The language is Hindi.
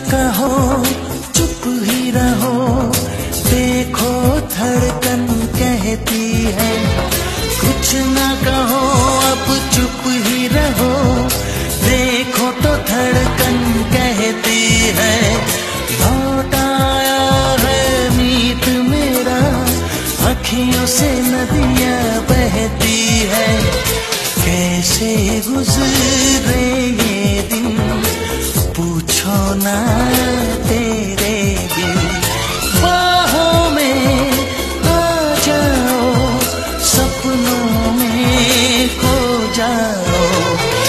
कहो चुप ही रहो, देखो धड़कन कहती है। कुछ ना कहो अब चुप ही रहो, देखो तो धड़कन कहती है। लौट आया है मीत मेरा, अखियों से नदियां बहती है। कैसे गुजरे ये दिन पूछो ना तेरे दिल। बाहों में आ जाओ, सपनों में खो जाओ।